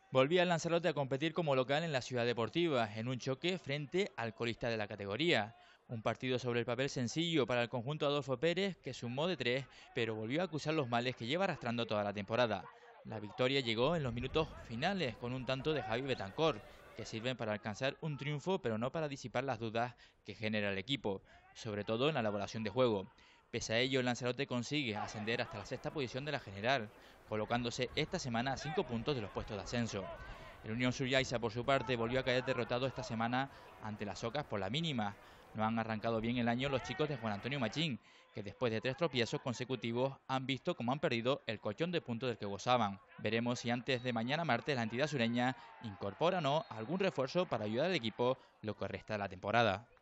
Volvía el Lanzarote a competir como local en la Ciudad Deportiva, en un choque frente al colista de la categoría. Un partido sobre el papel sencillo para el conjunto Adolfo Pérez, que sumó de 3, pero volvió a acusar los males que lleva arrastrando toda la temporada. La victoria llegó en los minutos finales con un tanto de Javi Betancor, que sirven para alcanzar un triunfo, pero no para disipar las dudas que genera el equipo, sobre todo en la elaboración de juego. Pese a ello, el Lanzarote consigue ascender hasta la sexta posición de la general, colocándose esta semana a 5 puntos de los puestos de ascenso. El Unión Suryaisa, por su parte, volvió a caer derrotado esta semana ante las Ocas por la mínima. No han arrancado bien el año los chicos de Juan Antonio Machín, que después de 3 tropiezos consecutivos han visto cómo han perdido el colchón de puntos del que gozaban. Veremos si antes de mañana martes la entidad sureña incorpora o no algún refuerzo para ayudar al equipo lo que resta de la temporada.